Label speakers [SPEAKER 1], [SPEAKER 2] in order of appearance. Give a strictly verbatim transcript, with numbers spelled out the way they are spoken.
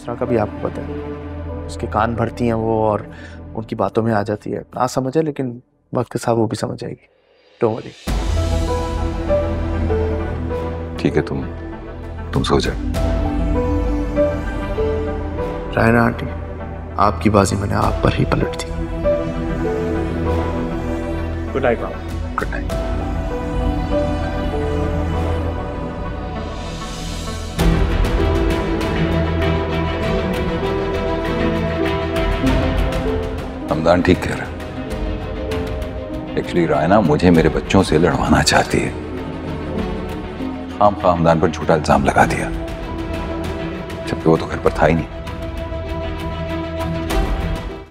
[SPEAKER 1] असरा का भी आपको पता है, उसके कान भरती हैं वो और उनकी बातों में आ जाती है। ना समझे, लेकिन वक्त के साथ वो भी समझ आएगी। Don't worry.
[SPEAKER 2] ठीक है, तुम तुम सो जाओ।
[SPEAKER 1] रायना आंटी, आपकी बाजी मैंने आप पर ही पलट दी। गुड नाइट मामा।
[SPEAKER 2] Good night. हमदान ठीक कह रहा है। एक्चुअली रायना मुझे मेरे बच्चों से लड़वाना चाहती है। खाम खा हमदान पर झूठा इल्जाम लगा दिया, जबकि वो तो घर पर था ही नहीं।